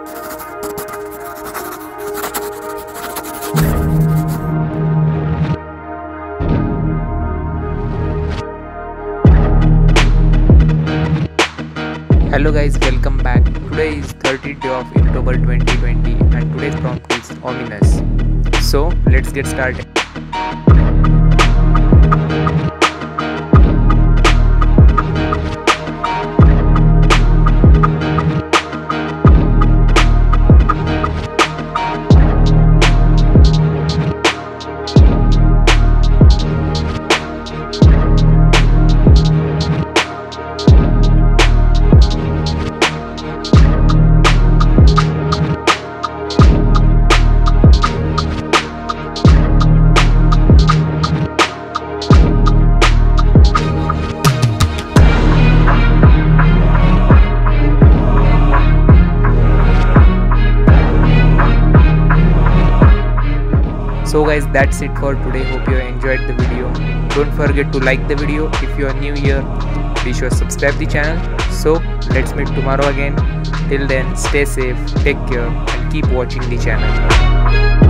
Hello guys, welcome back. Today is 30th day of Inktober 2020 and today's prompt is ominous. So let's get started. So guys, that's it for today. Hope you enjoyed the video. Don't forget to like the video. If you are new here, be sure to subscribe the channel. So let's meet tomorrow again. Till then, stay safe, take care and keep watching the channel.